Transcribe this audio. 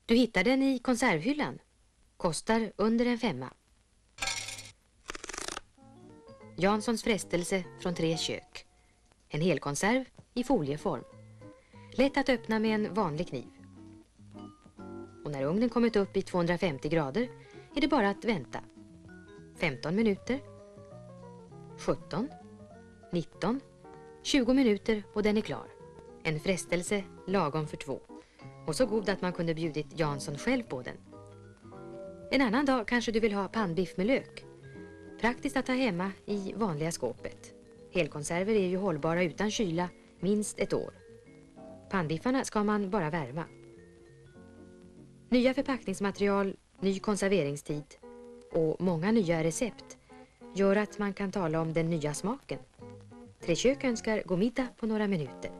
Du hittar den i konservhyllan. Kostar under en 5. Janssons frestelse från 3 kök. En helkonserv i folieform. Lätt att öppna med en vanlig kniv. Och när ugnen kommit upp i 250 grader är det bara att vänta. 15 minuter. 17. 19. 20 minuter och den är klar. En frestelse lagom för 2. Och så god att man kunde bjudit Jansson själv på den. En annan dag kanske du vill ha pannbiff med lök. Praktiskt att ta hemma i vanliga skåpet. Helkonserver är ju hållbara utan kyla minst 1 år. Pannbiffarna ska man bara värma. Nya förpackningsmaterial, ny konserveringstid och många nya recept gör att man kan tala om den nya smaken. 3 kök önskar god middag på några minuter.